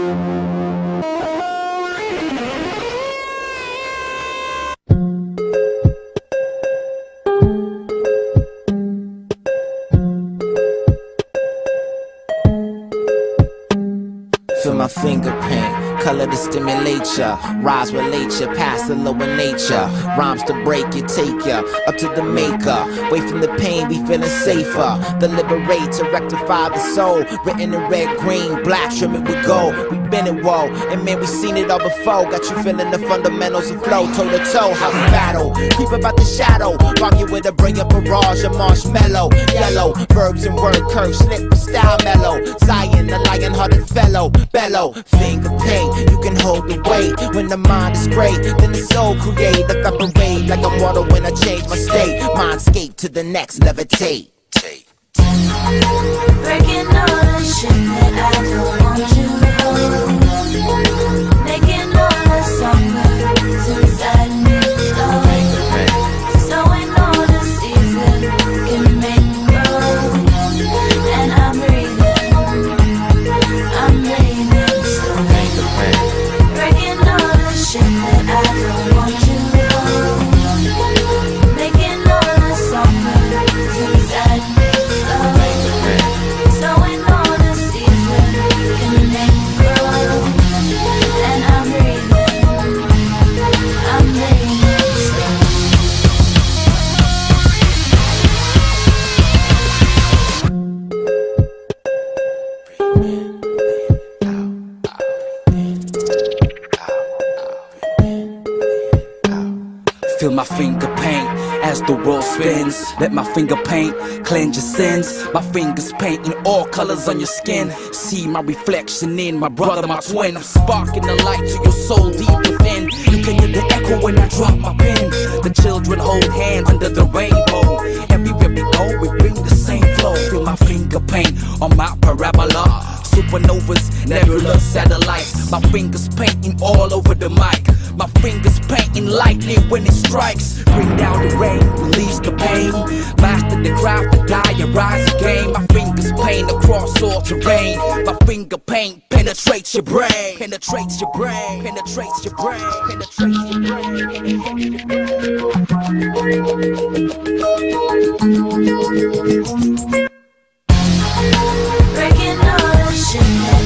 Feel my finger paint, color to stimulate ya, rise relate ya, past the lower nature, rhymes to break you, take ya, up to the maker, away from the pain, we feeling safer, the liberate to rectify the soul, written in red, green, black, trim it with gold, we been it, whoa, and man, we seen it all before, got you feeling the fundamentals of flow, toe to toe, how we battle, creep about the shadow, rock you with a bring up barrage, a marshmallow, yellow, verbs and word curves, slip, style mellow, Zion, the lion-hearted fellow, bellow, finger paint, you can hold the weight. When the mind is great, then the soul create, evaporate like I'm water when I change my state. Mindscape to the next, levitate. Breaking all the shit that I don't want to know. Making all the songbirds inside me slow. Sowing all the seeds that can make me grow. And I'm breathing slow. Breaking all the shit that I don't want to know. Making all the songbirds inside me slow. Sowing all the seeds that can make me grow. And I'm breathing slow. Feel my finger paint as the world spins. Let my finger paint cleanse your sins. My fingers paint in all colors on your skin. See my reflection in my brother, my twin. I'm sparking the light to your soul deep within. You can hear the echo when I drop my pen. The children hold hands under the rainbow. Everywhere we go, we bring the same flow. Feel my finger paint on my parabola. Supernovas, nebulous satellites. My fingers painting all over the mic. My fingers painting lightning when it strikes. Bring down the rain, release the pain. Master the craft, the diarize the game. My fingers paint across all terrain. My finger paint penetrates your brain. Penetrates your brain. Penetrates your brain. Penetrates your brain. Breaking all the shit.